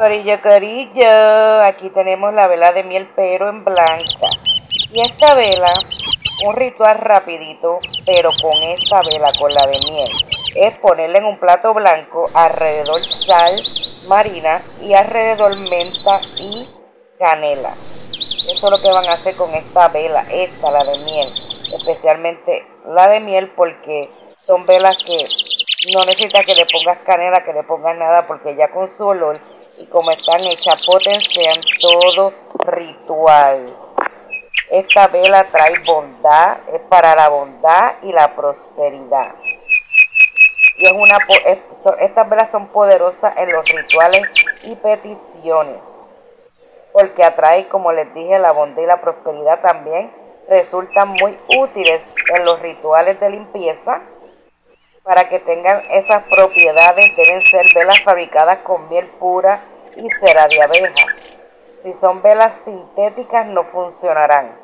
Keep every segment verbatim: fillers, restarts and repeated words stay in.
Corillo, corillo, aquí tenemos la vela de miel pero en blanca. Y esta vela, un ritual rapidito, pero con esta vela, con la de miel, es ponerla en un plato blanco, alrededor sal marina y alrededor menta y canela. Eso es lo que van a hacer con esta vela, esta, la de miel, especialmente la de miel, porque son velas que no necesita que le pongas canela, que le pongas nada, porque ya con su olor y como están hechas potencian todo ritual. Esta vela trae bondad, es para la bondad y la prosperidad. Y es una, es, estas velas son poderosas en los rituales y peticiones, porque atrae, como les dije, la bondad y la prosperidad. También resultan muy útiles en los rituales de limpieza. Para que tengan esas propiedades deben ser velas fabricadas con miel pura y cera de abeja. Si son velas sintéticas no funcionarán.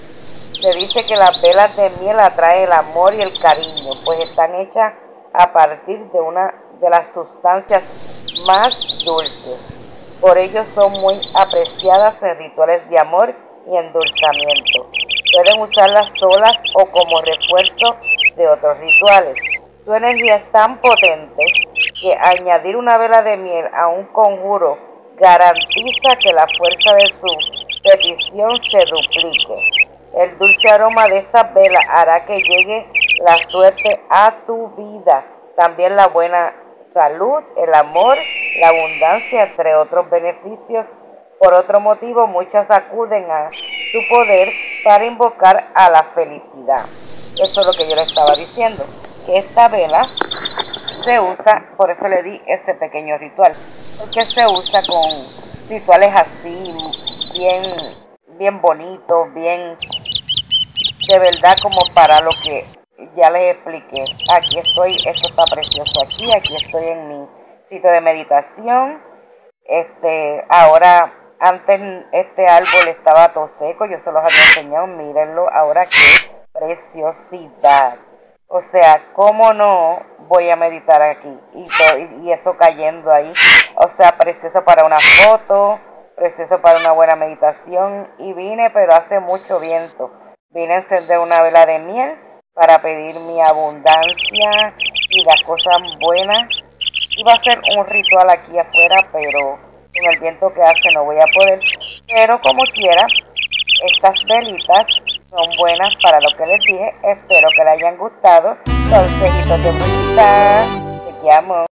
Se dice que las velas de miel atraen el amor y el cariño, pues están hechas a partir de una de las sustancias más dulces. Por ello son muy apreciadas en rituales de amor y endulzamiento. Pueden usarlas solas o como refuerzo de otros rituales. Su energía es tan potente que añadir una vela de miel a un conjuro garantiza que la fuerza de su petición se duplique. El dulce aroma de estas velas hará que llegue la suerte a tu vida, también la buena salud, el amor, la abundancia, entre otros beneficios. Por otro motivo, muchas acuden a su poder para invocar a la felicidad. Eso es lo que yo le estaba diciendo, que esta vela se usa, por eso le di ese pequeño ritual, porque se usa con rituales así, bien, bien bonitos, bien, de verdad, como para lo que ya les expliqué. Aquí estoy, esto está precioso aquí, aquí estoy en mi sitio de meditación. Este, ahora, antes este árbol estaba todo seco, yo se los había enseñado, mírenlo, ahora qué preciosidad. O sea, ¿cómo no voy a meditar aquí? Y, todo, y eso cayendo ahí. O sea, precioso para una foto, precioso para una buena meditación. Y vine, pero hace mucho viento. Vine a encender una vela de miel para pedir mi abundancia y las cosas buenas. Iba a ser un ritual aquí afuera, pero con el viento que hace no voy a poder. Pero como quiera, estas velitas son buenas para lo que les dije. Espero que les hayan gustado. Consejitos de brujita. Te amo.